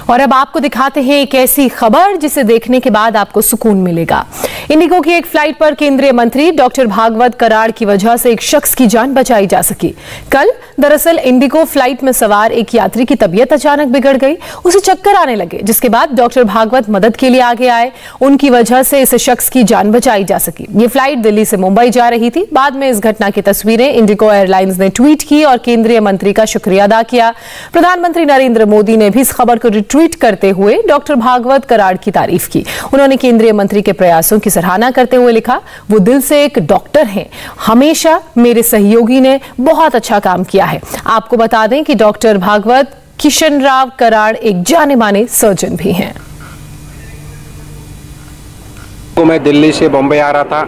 और अब आपको दिखाते हैं एक ऐसी खबर जिसे देखने के बाद आपको सुकून मिलेगा। इंडिगो की एक फ्लाइट पर केंद्रीय मंत्री डॉक्टर भागवत कराड़ की वजह से एक शख्स की जान बचाई जा सकी। कल दरअसल इंडिगो फ्लाइट में सवार एक यात्री की तबीयत अचानक बिगड़ गई, उसे चक्कर आने लगे, जिसके बाद डॉक्टर भागवत मदद के लिए आगे आए। उनकी वजह से इस शख्स की जान बचाई जा सकी। ये फ्लाइट दिल्ली से मुंबई जा रही थी। बाद में इस घटना की तस्वीरें इंडिगो एयरलाइंस ने ट्वीट की और केंद्रीय मंत्री का शुक्रिया अदा किया। प्रधानमंत्री नरेंद्र मोदी ने भी इस खबर को ट्वीट करते हुए डॉक्टर भागवत कराड़ की तारीफ की। उन्होंने केंद्रीय मंत्री के प्रयासों की सराहना करते हुए लिखा, वो दिल से एक डॉक्टर हैं, हमेशा मेरे सहयोगी ने बहुत अच्छा काम किया है। आपको बता दें कि डॉक्टर भागवत किशन राव कराड़ एक जाने माने सर्जन भी हैं। तो मैं दिल्ली से बॉम्बे आ रहा था,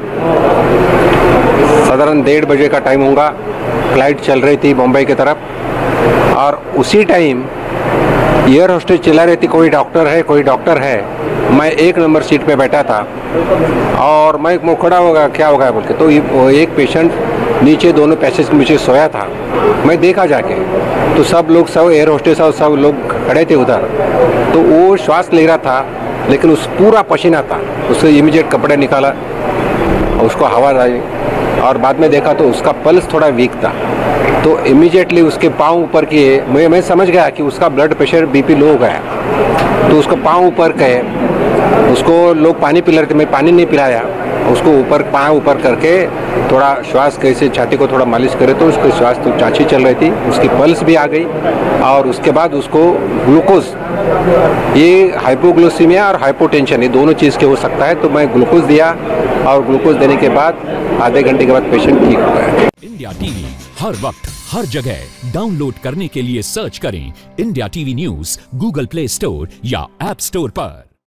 साधारण 1:30 बजे का टाइम होगा। फ्लाइट चल रही थी बॉम्बे की तरफ और उसी टाइम एयर होस्टेस चिल्ला रही थी, कोई डॉक्टर है, कोई डॉक्टर है। मैं 1 नंबर सीट पे बैठा था और मैं खड़ा होगा, क्या होगा बोल के, तो एक पेशेंट नीचे दोनों पैसेज के नीचे सोया था। मैं देखा जाके तो सब लोग, सब एयर होस्टेस और सब लोग खड़े थे उधर। तो वो श्वास ले रहा था लेकिन उस पूरा पसीना था। उससे इमीडिएट कपड़े निकाला, उसको हवा आई और बाद में देखा तो उसका पल्स थोड़ा वीक था। तो इमीडिएटली उसके पाँव ऊपर किए। मैं समझ गया कि उसका ब्लड प्रेशर बीपी लो हो गया। तो उसको पाँव ऊपर कहे, उसको लोग पानी पिला रहे थे, मैं पानी नहीं पिलाया। उसको ऊपर पाँव ऊपर करके थोड़ा श्वास कैसे छाती को थोड़ा मालिश करे तो उसकी श्वास तो चाची चल रही थी, उसकी पल्स भी आ गई। और उसके बाद उसको ग्लूकोज, ये हाइपोग्लाइसेमिया और हाइपोटेंशन, ये दोनों चीज़ के हो सकता है। तो मैं ग्लूकोज दिया और ग्लूकोज देने के बाद आधे घंटे के बाद पेशेंट ठीक हो गया। इंडिया टीवी हर वक्त हर जगह डाउनलोड करने के लिए सर्च करें India TV news Google Play Store या ऐप स्टोर पर।